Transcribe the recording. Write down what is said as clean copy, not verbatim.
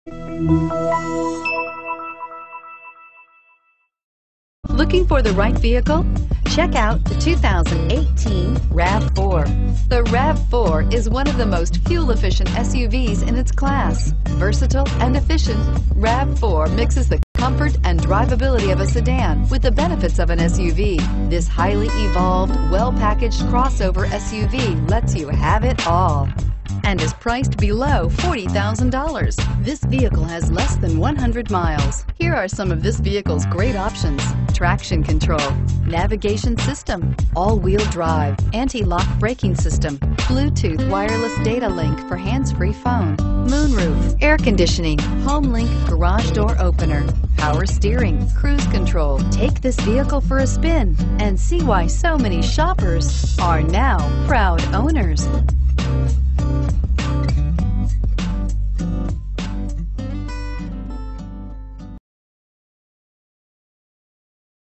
Looking for the right vehicle? Check out the 2018 RAV4. The RAV4 is one of the most fuel-efficient SUVs in its class. Versatile and efficient, RAV4 mixes the comfort and drivability of a sedan with the benefits of an SUV. This highly evolved, well-packaged crossover SUV lets you have it all and is priced below $40,000. This vehicle has less than 100 miles. Here are some of this vehicle's great options: traction control, navigation system, all-wheel drive, anti-lock braking system, Bluetooth wireless data link for hands-free phone, moonroof, air conditioning, HomeLink garage door opener, power steering, cruise control. Take this vehicle for a spin and see why so many shoppers are now proud owners.